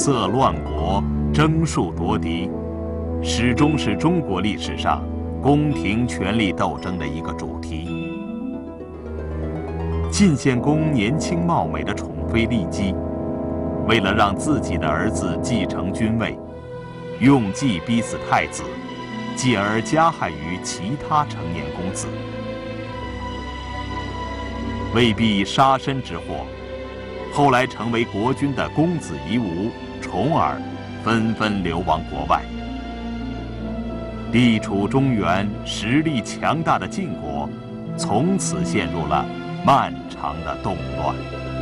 色乱国、争术夺嫡，始终是中国历史上宫廷权力斗争的一个主题。晋献公年轻貌美的宠妃骊姬，为了让自己的儿子继承君位，用计逼死太子，继而加害于其他成年公子。为避杀身之祸，后来成为国君的公子夷吾、重耳纷纷流亡国外。地处中原、实力强大的晋国，从此陷入了漫长的动乱。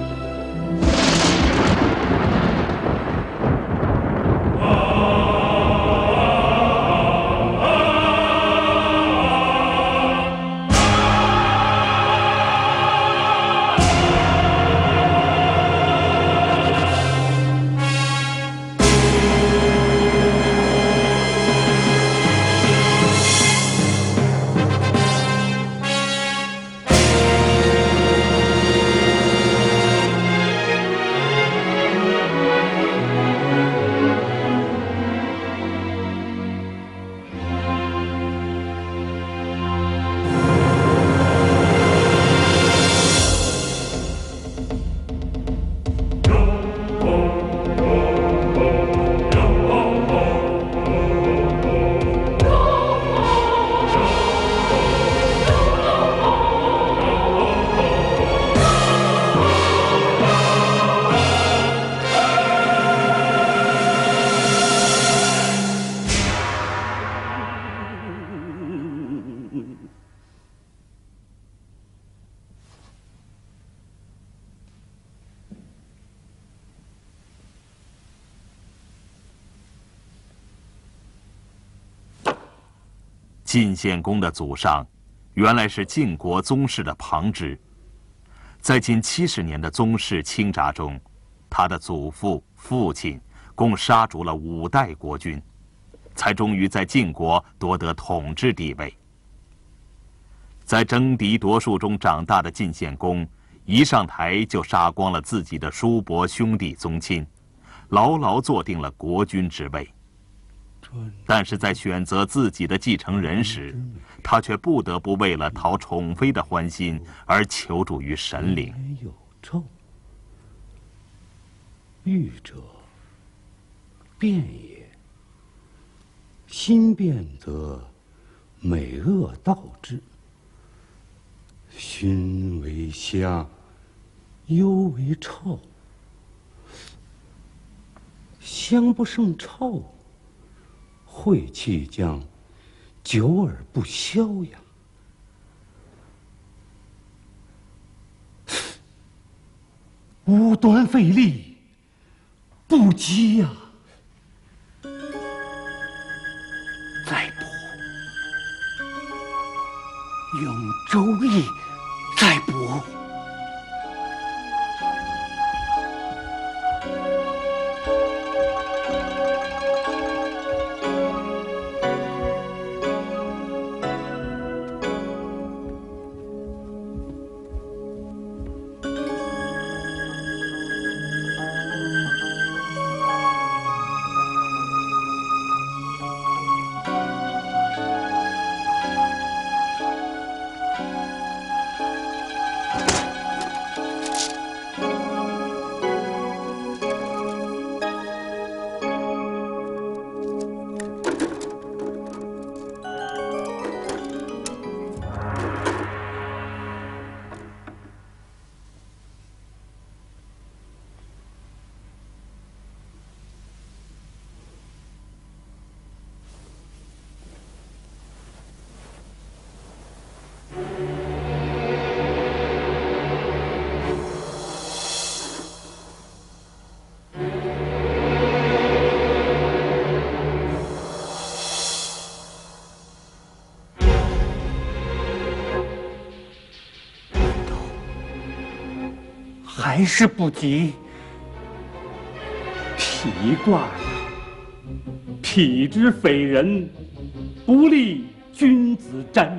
晋献公的祖上，原来是晋国宗室的旁支。在近70年的宗室倾轧中，他的祖父、父亲共杀逐了5代国君，才终于在晋国夺得统治地位。在争嫡夺术中长大的晋献公，一上台就杀光了自己的叔伯兄弟宗亲，牢牢坐定了国君之位。但是在选择自己的继承人时，他却不得不为了讨宠妃的欢心而求助于神灵。 有咒，欲者变也。心变则美恶倒之。熏为香，幽为臭。香不胜臭，晦气将久而不消呀。无端费力，不及呀。再补，用周易再补。还是不及。痞卦呀，痞之匪人，不利君子瞻。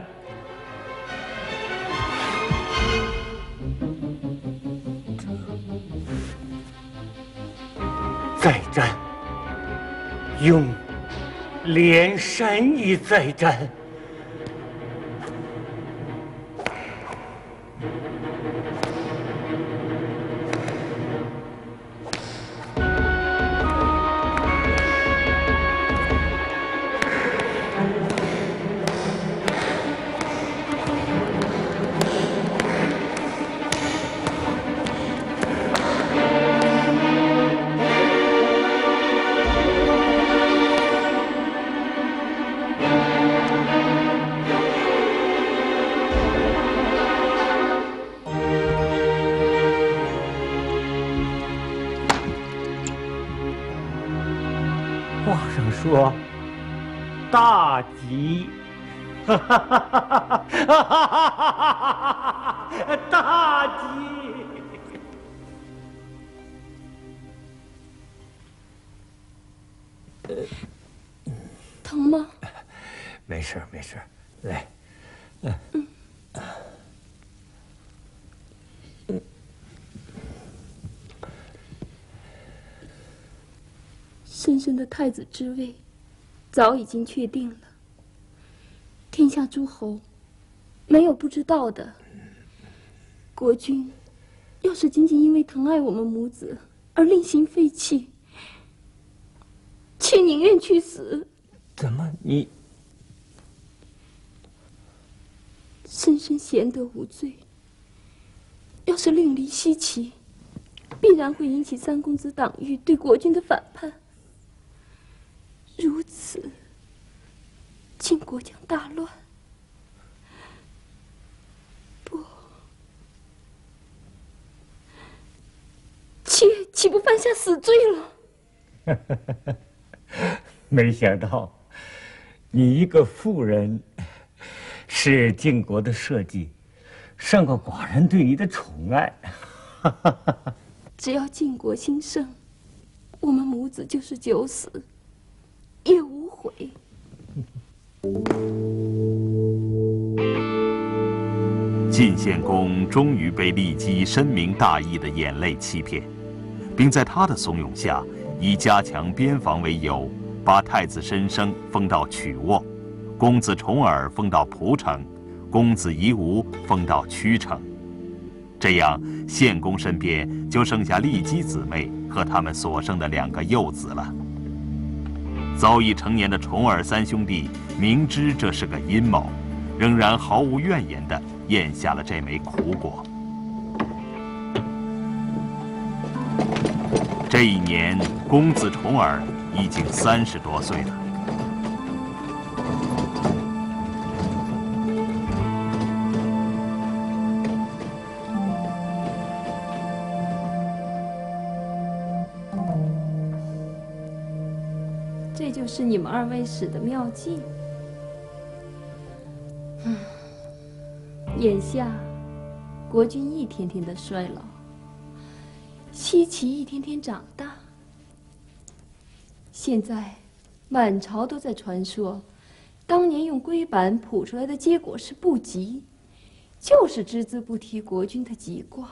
再瞻。 用连山一再战。话上说，大吉，大吉。 疼吗？ 没事没事，来， 深深的太子之位早已经确定了，天下诸侯没有不知道的。国君要是仅仅因为疼爱我们母子而另行废弃，妾宁愿去死。 怎么你？ 深深贤德无罪，要是另立西岐，必然会引起三公子党羽对国君的反叛。如此，晋国将大乱。不，妾岂不犯下死罪了？ 没想到，你一个妇人，是晋国的设计，胜过寡人对你的宠爱。 只要晋国兴盛，我们母子就是九死也无悔。 晋献公终于被骊姬深明大义的眼泪欺骗，并在他的怂恿下，以加强边防为由，把太子申生封到曲沃，公子重耳封到蒲城，公子夷吾封到曲城。这样，献公身边就剩下骊姬姊妹和他们所生的2个幼子了。早已成年的重耳三兄弟明知这是个阴谋，仍然毫无怨言地咽下了这枚苦果。这一年，公子重耳已经30多岁了。 这就是你们2位使的妙计。眼下，国君一天天的衰老，西岐一天天长大。现在，满朝都在传说，当年用龟板卜出来的结果是不吉，就是只字不提国君的吉卦。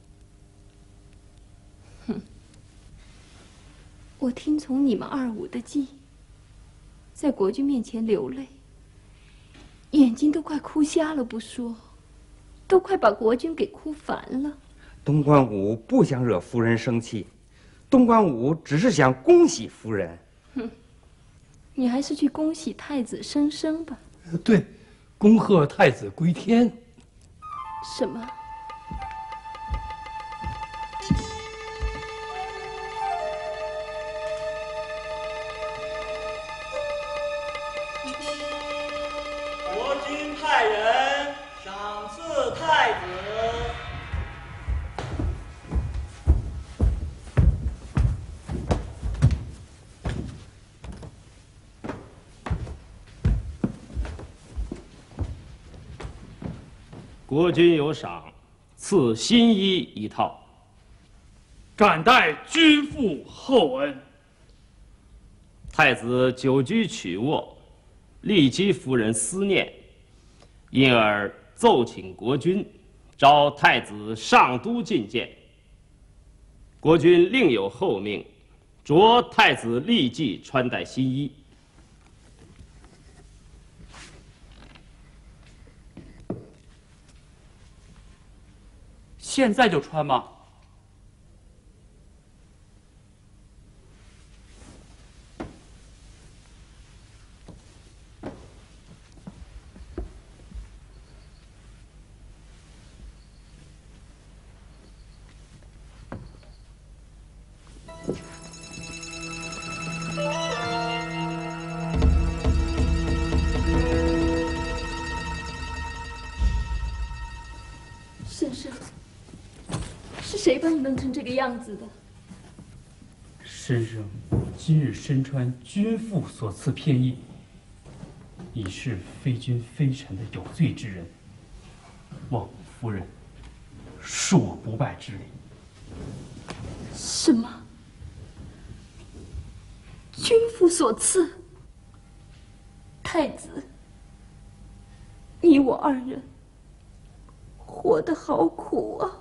我听从你们2五的计，在国君面前流泪，眼睛都快哭瞎了不说，都快把国君给哭烦了。 东关武不想惹夫人生气，东关武只是想恭喜夫人。 你还是去恭喜太子申生吧。 对，恭贺太子归天。 什么？ 国君派人赏赐太子。 国君有赏，赐新衣1套。 敢代君父厚恩。 太子久居曲沃，骊姬夫人思念，因而奏请国君，召太子上都觐见。国君另有后命， 着太子立即穿戴新衣。 现在就穿吗？ 先生，是谁把你弄成这个样子的？ 先生今日身穿君父所赐偏衣，已是非君非臣的有罪之人，望夫人恕我不败之礼。 什么？君父所赐？太子，你我二人活得好苦啊！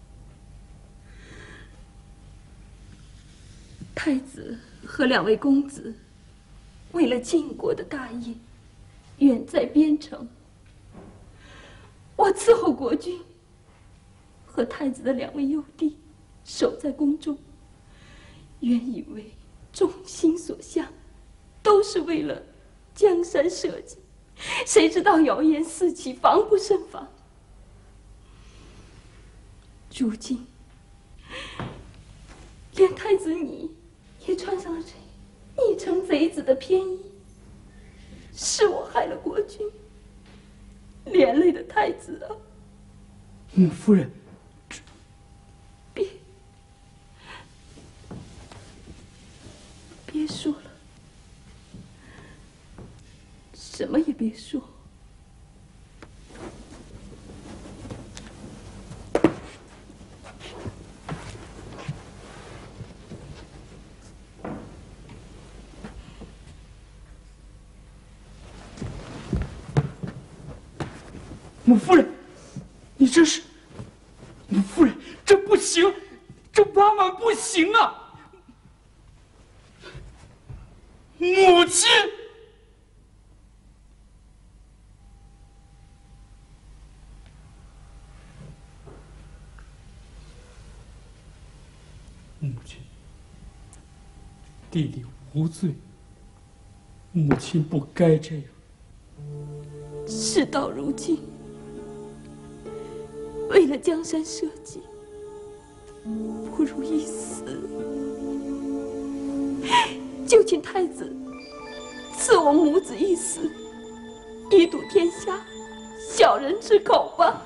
太子和2位公子为了晋国的大业，远在边城。我伺候国君，和太子的2位幼弟守在宫中，原以为众心所向，都是为了江山社稷，谁知道谣言四起，防不胜防。如今，连太子你也穿上了这逆臣贼子的偏衣，是我害了国君，连累的太子啊！ 母夫人， 别说了，什么也别说。 母夫人，你这是……母夫人，这不行，这万万不行啊！母亲，母亲，弟弟无罪，母亲不该这样。 事到如今，为了江山社稷，不如一死。就请太子赐我母子一死，以堵天下小人之口吧。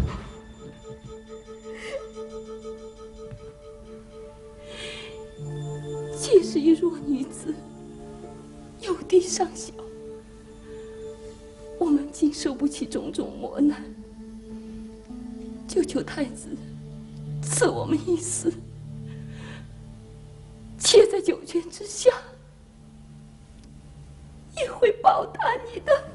妾是一弱女子，幼弟尚小，我们经受不起种种磨难，就求太子赐我们一死，妾在九泉之下也会报答你的。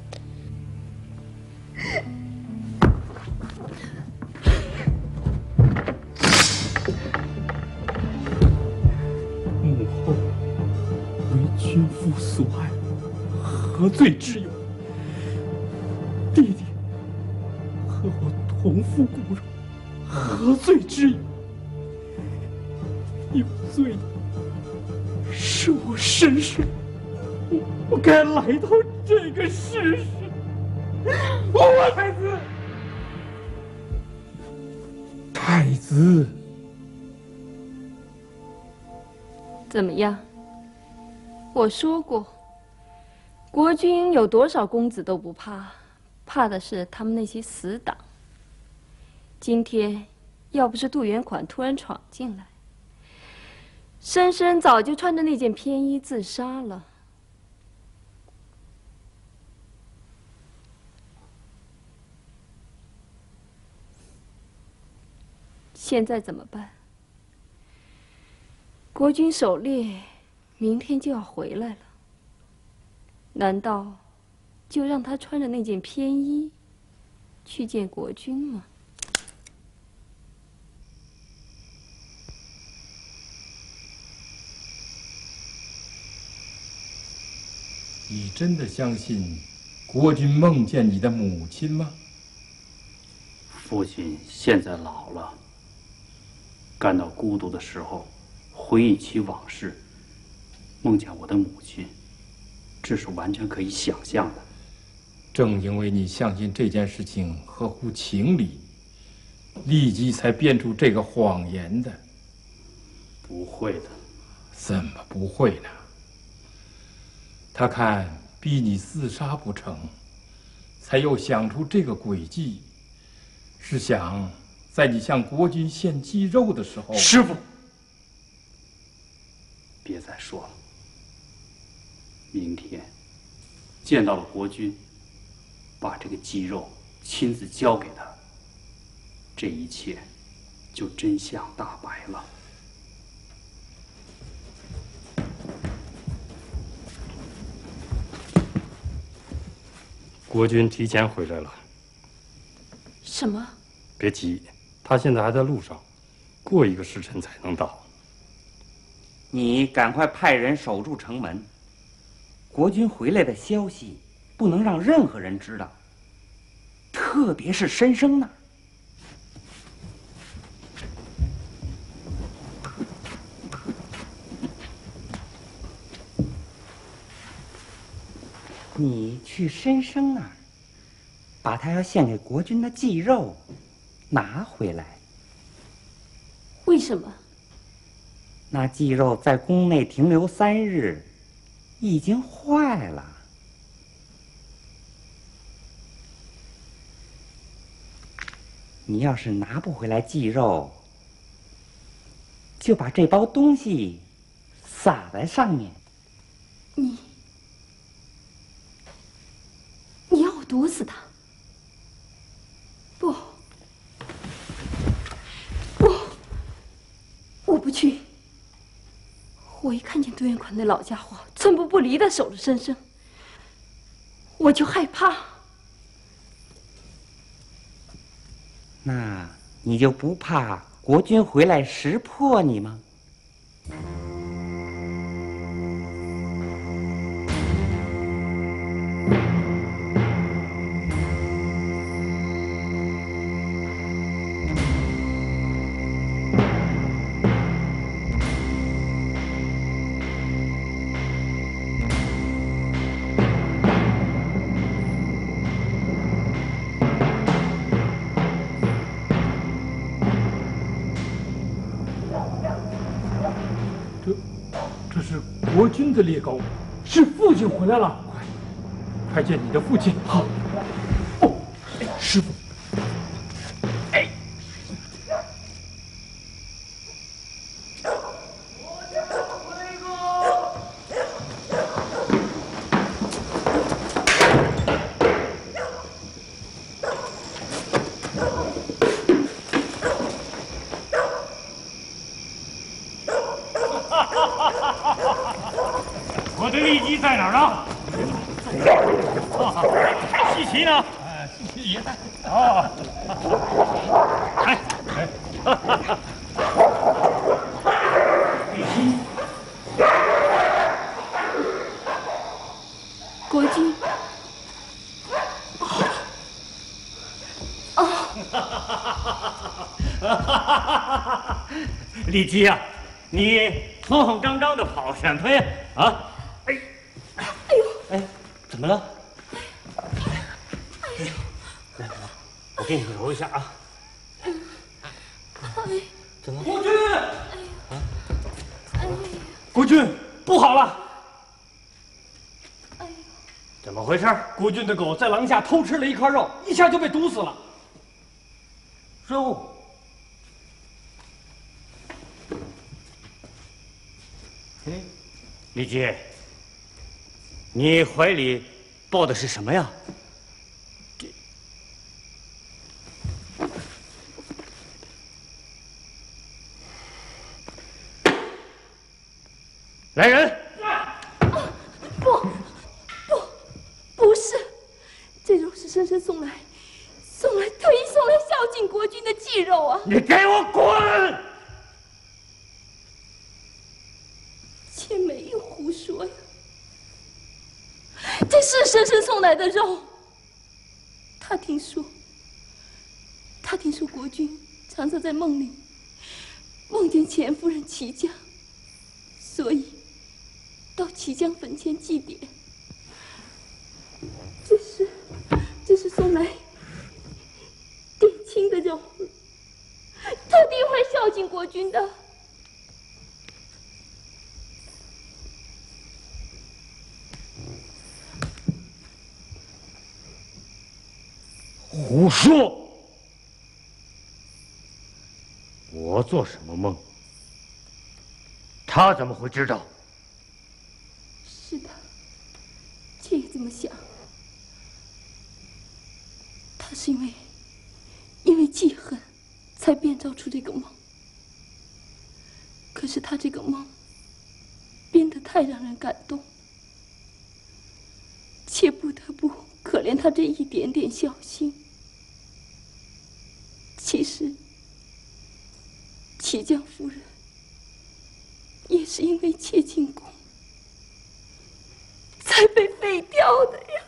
母后为君父所爱，何罪之有？弟弟和我同父骨肉，何罪之有？有罪的是我身世，我不该来到这个世上。我太子，太子， 怎么样？我说过，国君有多少公子都不怕，怕的是他们那些死党。今天要不是杜元款突然闯进来，深深早就穿着那件偏衣自杀了。现在怎么办？国君狩猎明天就要回来了，难道就让他穿着那件偏衣去见国君吗？ 你真的相信国君梦见你的母亲吗？ 父亲现在老了，感到孤独的时候，回忆起往事，梦见我的母亲，这是完全可以想象的。 正因为你相信这件事情合乎情理，立即才编出这个谎言的。 不会的。 怎么不会呢？他看逼你自杀不成，才又想出这个诡计，是想在你向国君献鸡肉的时候。 师父，别再说了。明天见到了国君，把这个鸡肉亲自交给他，这一切就真相大白了。 国君提前回来了。 什么？ 别急，他现在还在路上，过1个时辰才能到。 你赶快派人守住城门，国君回来的消息不能让任何人知道，特别是申生那儿。你去申生那儿，把他要献给国君的祭肉拿回来。 为什么？ 那祭肉在宫内停留3日，已经坏了。你要是拿不回来祭肉，就把这包东西撒在上面。 你要我毒死他？不，我不去。我一看见杜元款那老家伙寸步不离地守着申生，我就害怕。 那你就不怕国君回来识破你吗？ 这是国君的猎狗，是父亲回来了，快见你的父亲。好。哦，师傅。 我的利基在哪儿呢？西岐呢？西岐也在。哦。利基。 国君。 利基呀，你慌慌张张的跑什么呀？啊！哎，怎么了？来，我给你揉一下啊。怎么？ 国君！国君，不好了！ 怎么回事？ 国君的狗在廊下偷吃了一块肉，一下就被毒死了。 肉。李基，你怀里抱的是什么呀？来人！ 不是，这肉是申生送来特意送来孝敬国君的祭肉啊！ 你给我滚！ 妾没有胡说呀！ 生生送来的肉。他听说国君常常在梦里梦见钱夫人齐将，所以到齐将坟前祭奠。这是送来殿亲的肉，特地会孝敬国君的。 胡说！我做什么梦？他怎么会知道？ 是的，妾也这么想。他是因为记恨，才编造出这个梦。可是他这个梦编得太让人感动，妾不得不可怜他这一点点孝心。其实，齐将夫人也是因为妾进宫，才被废掉的呀。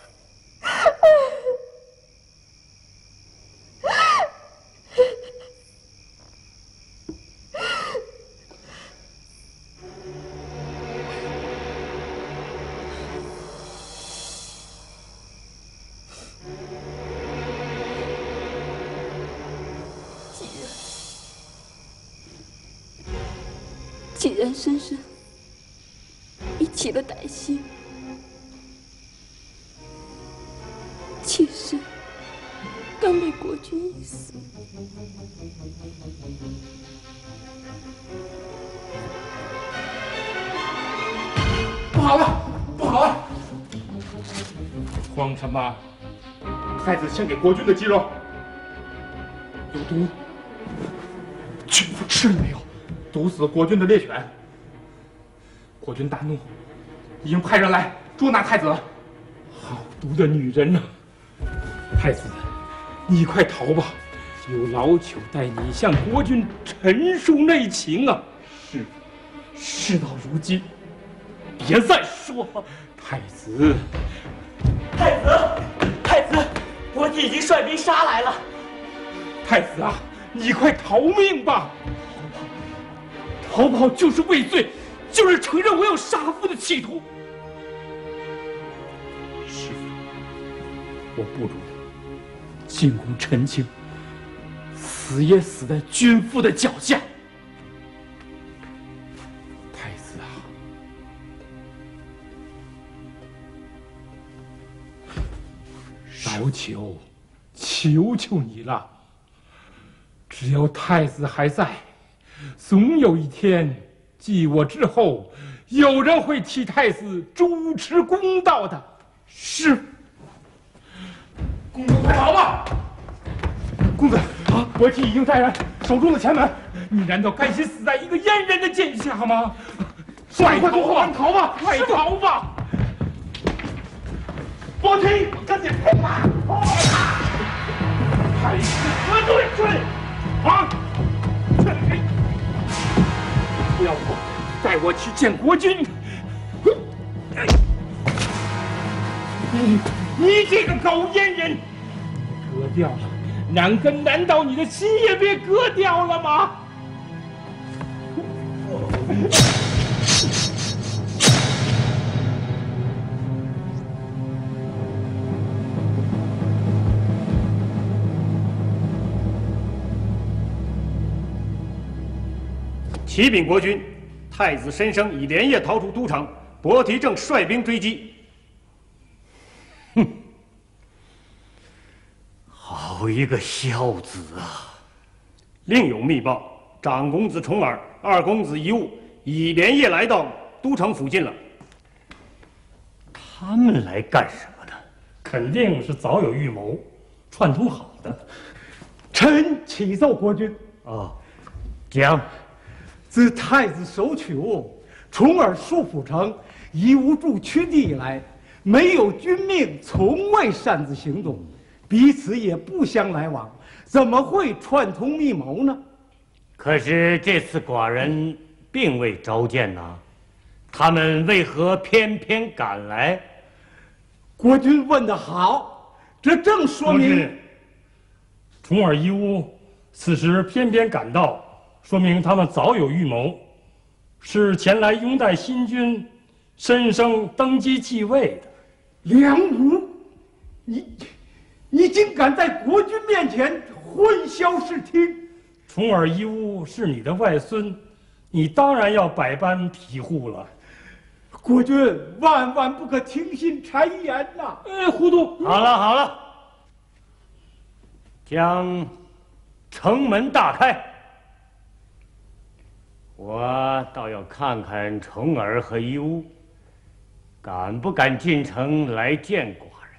既然深深已起了歹心，妾身甘为国君一死。 不好了，不好了！慌什么？太子献给国君的鸡肉有毒，君父吃了没有？毒死国君的猎犬。国君大怒，已经派人来捉拿太子了。好毒的女人呐！太子，你快逃吧！有老朽带你向国君陈述内情啊！事到如今，别再说了。太子， 国君已经率兵杀来了。 太子啊，你快逃命吧！逃跑就是畏罪，就是承认我有杀父的企图。师父，我不如进宫陈情，死也死在君父的脚下。太子啊，老朽求求你了，只要太子还在，总有一天，继我之后，有人会替太子主持公道的。是。公子快逃吧！公子啊，国戚已经在人，守住了前门。你难道甘心死在一个阉人的剑下吗？快逃吧！逃吧！快逃吧！国戚，赶紧跑吧！太子何对罪？啊！要不带我去见国君？你这个狗阉人，割掉了两根，难道你的心也被割掉了吗？ 启禀国君，太子申生已连夜逃出都城，伯提正率兵追击。 哼，好一个孝子啊！ 另有密报，长公子重耳、二公子遗物已连夜来到都城附近了。 他们来干什么呢？ 肯定是早有预谋，串通好的。 臣启奏国君。 啊，讲。 自太子手取物，重耳戍府城，遗无驻区地以来，没有君命，从未擅自行动，彼此也不相来往，怎么会串通密谋呢？ 可是这次寡人并未召见呐，他们为何偏偏赶来？ 国君问得好，这正说明重耳一乌此时偏偏赶到，说明他们早有预谋，是前来拥戴新君申生登基继位的。 梁武，你竟敢在国君面前混淆视听！ 重耳一乌是你的外孙，你当然要百般庇护了。 国君万万不可听信谗言呐！ 糊涂！ 好了好了，将城门大开。我倒要看看重耳和一乌敢不敢进城来见寡人。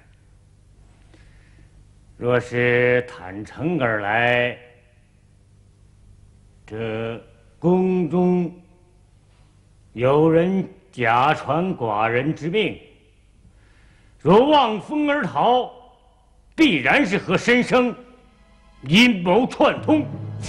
若是坦诚而来，这宫中有人假传寡人之命，若望风而逃，必然是和申生阴谋串通。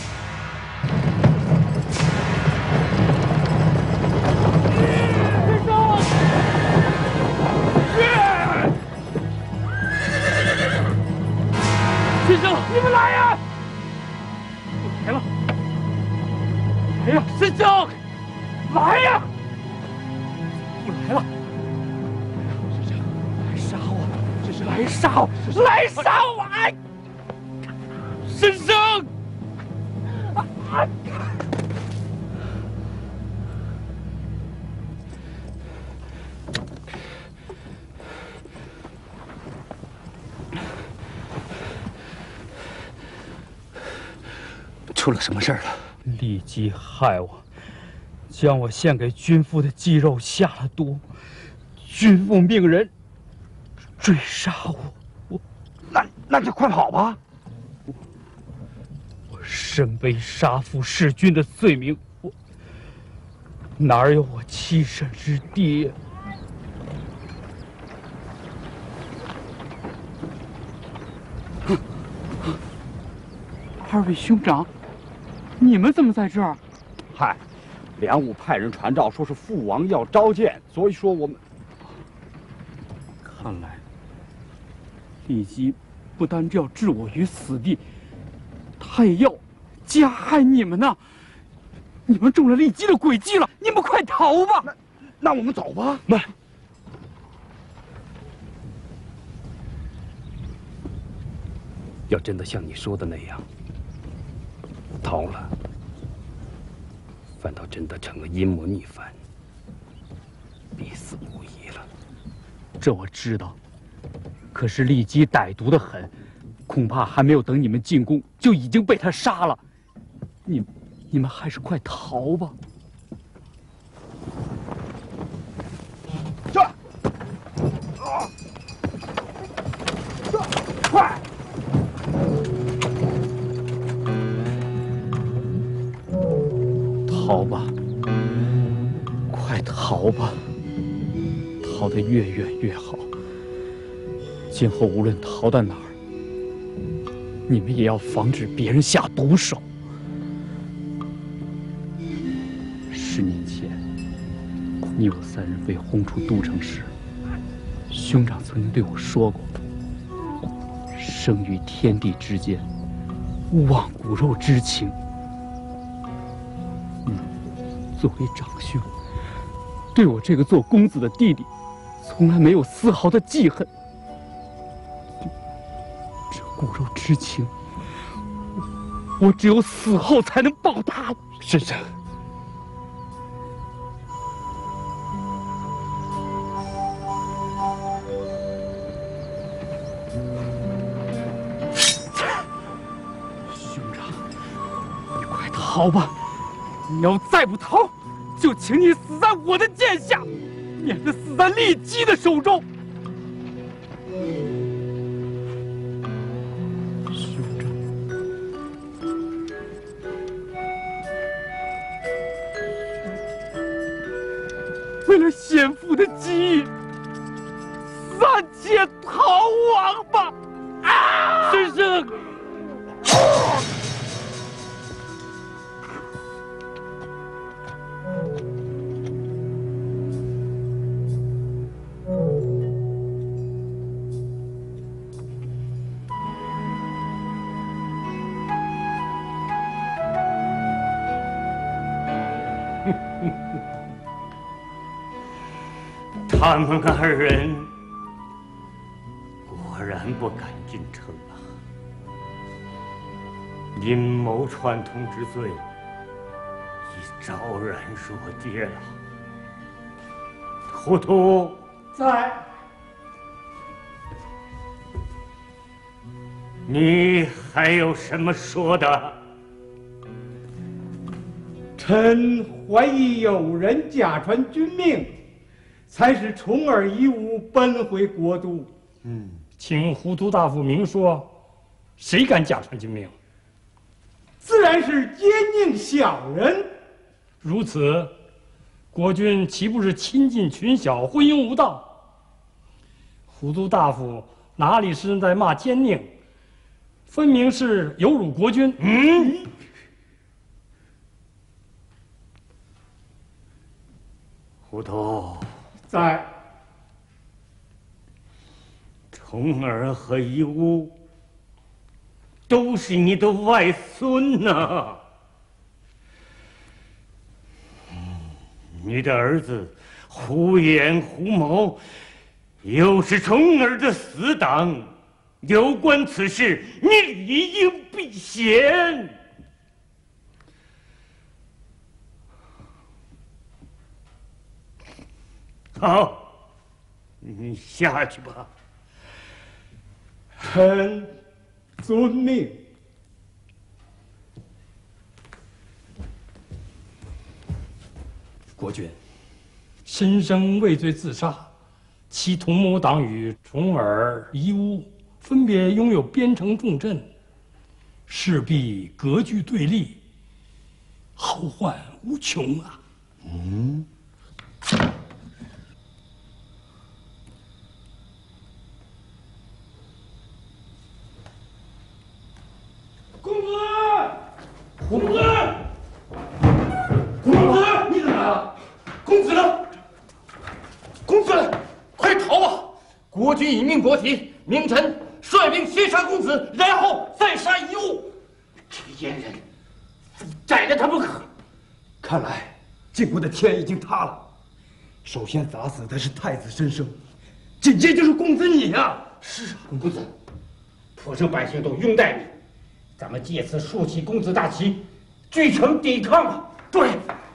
先生，你们来呀！来了！来呀，申生，来呀！不来了！申生，来杀我！这是来杀我！来杀我！哎，申生！啊！ 出了什么事儿了？ 骊姬害我，将我献给君父的鸡肉下了毒，君父命人追杀我。 那就快跑吧！ 我身背杀父弑君的罪名，我哪有我栖身之地？ 二位兄长，你们怎么在这儿？嗨，梁武派人传召，说是父王要召见，所以说我们……看来，骊姬不单要置我于死地，他也要加害你们呐！你们中了骊姬的诡计了，你们快逃吧！那我们走吧。慢。 要真的像你说的那样逃了，反倒真的成了阴谋逆反，必死无疑了。 这我知道，可是骊姬歹毒得很，恐怕还没有等你们进宫，就已经被他杀了。你们还是快逃吧。 快！ 逃吧，快逃吧，逃得越远越好。今后无论逃到哪儿，你们也要防止别人下毒手。10年前，你我3人被轰出都城时，兄长曾经对我说过：“生于天地之间，勿忘骨肉之情。”作为长兄，对我这个做公子的弟弟，从来没有丝毫的记恨。这骨肉之情，我只有死后才能报答。 申生， 兄长，你快逃吧！你要再不逃，就请你死在我的剑下，免得死在骊姬的手中。兄长，为了先父的基业，暂且逃亡吧！啊！申生。 他们二人果然不敢进城啊！阴谋串通之罪已昭然若揭了。糊涂在。 你还有什么说的？ 臣怀疑有人假传君命，才使重耳夷吾奔回国都。 请糊涂大夫明说，谁敢假传君命？ 自然是奸佞小人。 如此，国君岂不是亲近群小，昏庸无道？糊涂大夫哪里是在骂奸佞，分明是有辱国君。 糊涂在。 重耳和夷吾都是你的外孙呐。你的儿子胡言胡谋，又是重耳的死党，有关此事，你理应避嫌。好，你下去吧。 臣遵命。 国君，申生畏罪自杀，其同谋党羽重耳、夷吾分别拥有边城重镇，势必割据对立，后患无穷啊！ 公子，公子，公子，你怎么来了？ 公子呢？公子，快逃啊！国君已命国体，明臣率兵先杀公子，然后再杀夷吾。这个阉人，非宰了他不可。 看来晋国的天已经塌了。首先砸死的是太子申生，紧接就是公子你呀！ 是啊，公子，蒲城百姓都拥戴你，咱们借此竖起公子大旗，据城抵抗吧。对。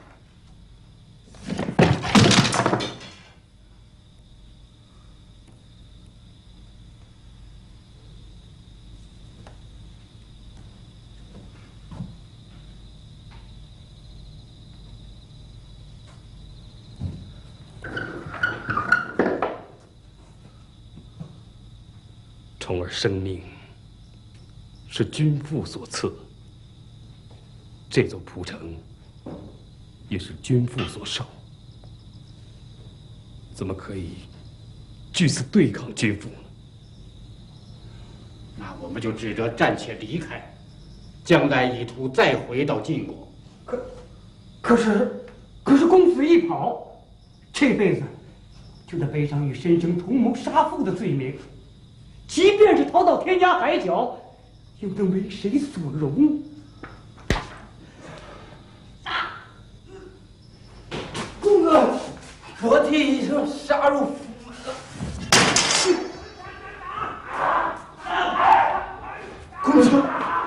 重耳生命是君父所赐，这座蒲城也是君父所守，怎么可以据此对抗君父呢？ 那我们就只得暂且离开，将来意图再回到晋国。 可是公子一跑，这辈子就得背上与申生同谋杀父的罪名。即便是逃到天涯海角，又能为谁所容？ 公子，我弟已经杀入府门了。公子，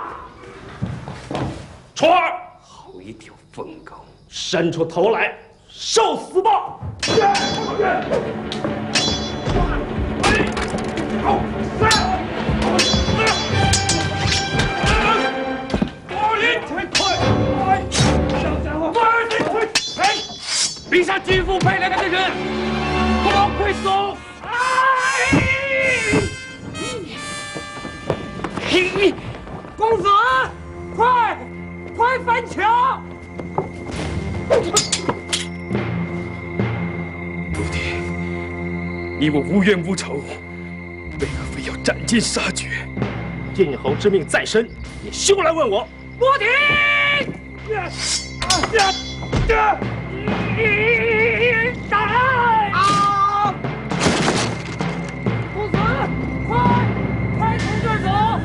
重耳， 好一条疯狗， 伸出头来，受死吧！ 陛下君父派来的人，不要快走！ 公子，快翻墙！ 母弟，你我无冤无仇，为何非要斩尽杀绝？ 晋侯之命在身，你休来问我。 母弟！公子，快从这儿走！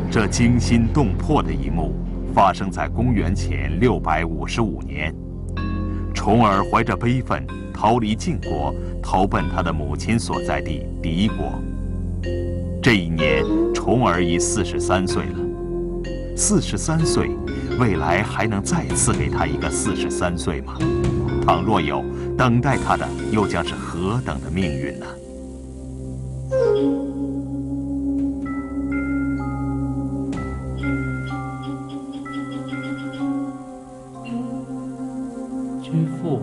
这惊心动魄的一幕发生在公元前655年。重耳怀着悲愤逃离晋国，投奔他的母亲所在地敌国。这一年，重耳已43岁了。43岁，未来还能再次给他一个43岁吗？倘若有，等待他的又将是何等的命运呢？ 君父，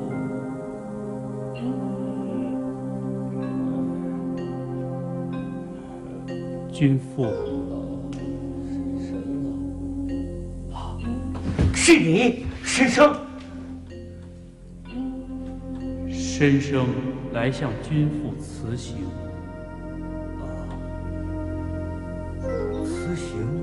君父， 是你，申生。 申生来向君父辞行。 辞行？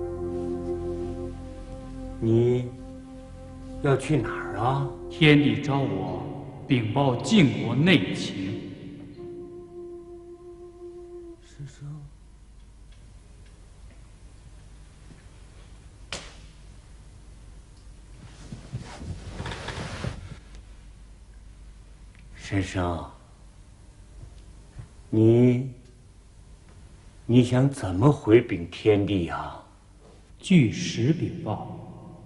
你要去哪儿啊？ 天帝召我禀报晋国内情。 申生。申生，你想怎么回禀天帝啊？ 据实禀报。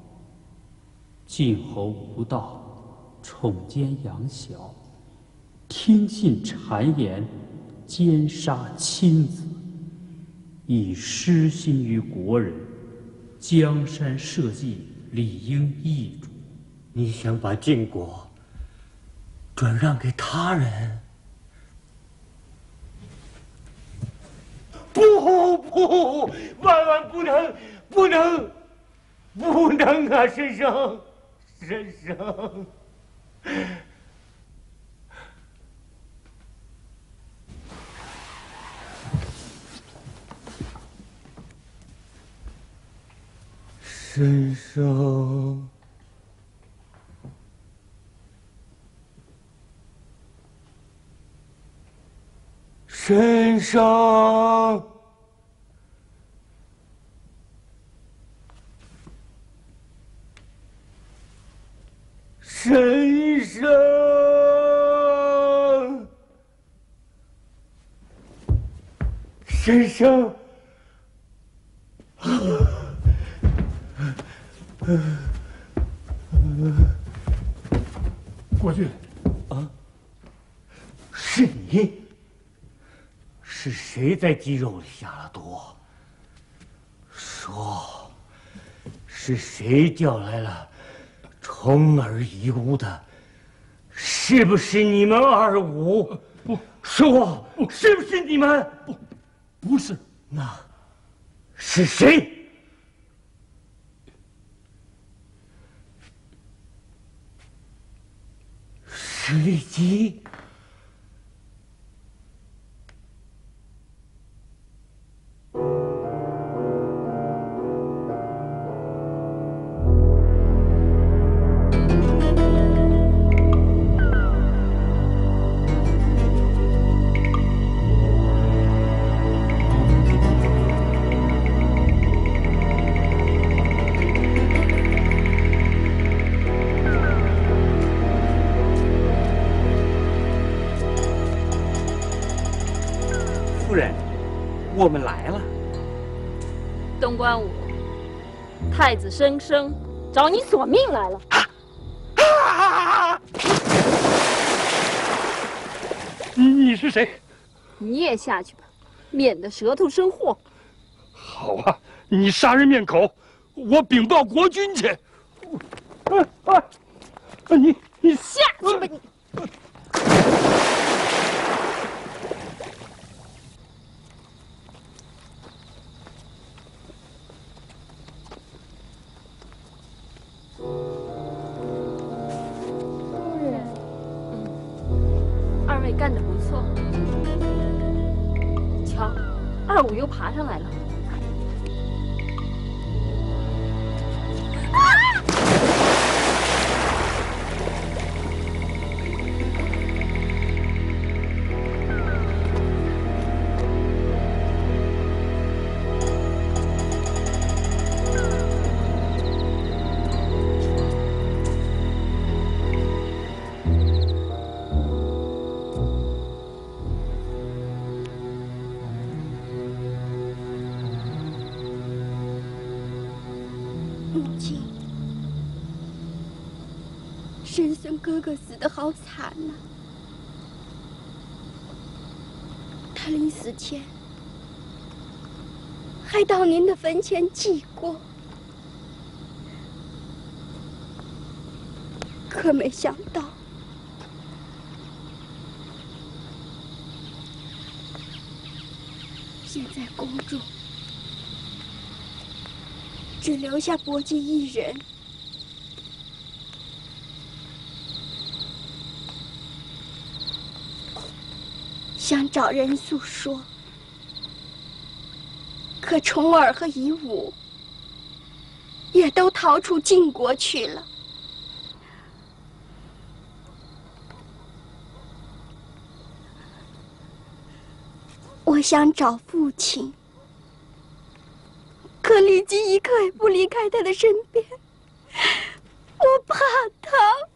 晋侯无道，宠奸养小，听信谗言，奸杀亲子，以失心于国人，江山社稷理应易主。 你想把晋国转让给他人？不，万万不能，不能啊！申生，申生。申生，申生，申生， 国君， 啊，是你。是谁在鸡肉里下了毒？说，是谁叫来了重耳夷吾的？是不是你们二五？ 不， 说，是不是你们？ 不是。 那是谁？是骊姬。 我们来了。 东关武，太子申生找你索命来了。 你是谁？ 你也下去吧，免得舌头生祸。 好啊，你杀人灭口，我禀报国君去。你下去吧你。干得不错，瞧，二五又爬上来了。 母亲，申孙哥哥死得好惨呐！他临死前还到您的坟前祭过，可没想到，现在公主只留下伯姬一人。想找人诉说，可重耳和夷吾也都逃出晋国去了。我想找父亲，可李姬一刻也不离开他的身边，我怕他。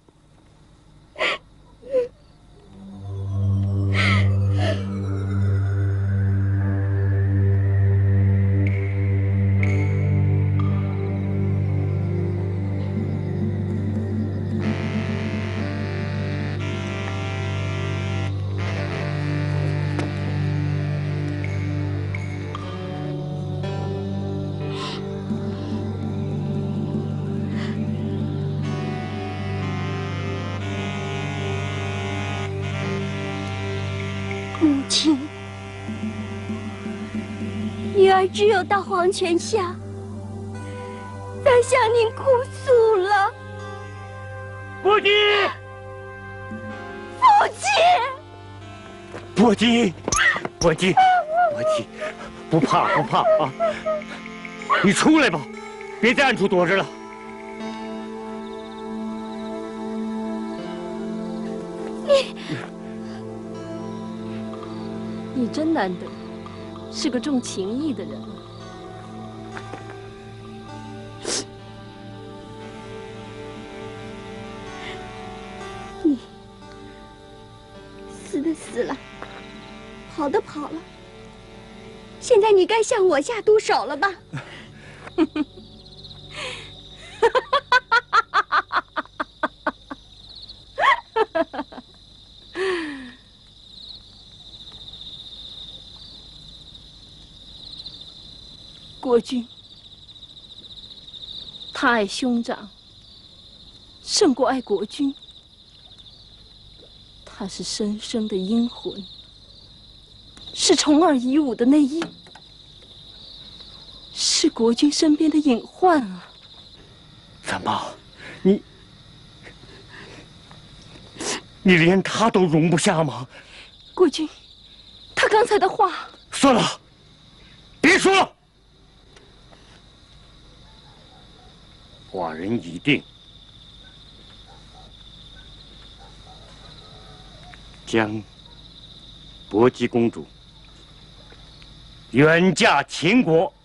母亲，女儿只有到黄泉下，才向您哭诉了。 伯姬， 父亲， 伯姬，伯姬，伯姬，不怕不怕啊！你出来吧，别在暗处躲着了。 你真难得，是个重情义的人。 你死的死了，跑的跑了，现在你该向我下毒手了吧？ 国君，他爱兄长，胜过爱国君。他是申生的阴魂，是重耳夷吾的内应，是国君身边的隐患啊！ 怎么，你连他都容不下吗？ 国君，他刚才的话…… 算了，别说了。寡人已定，将伯姬公主远嫁秦国。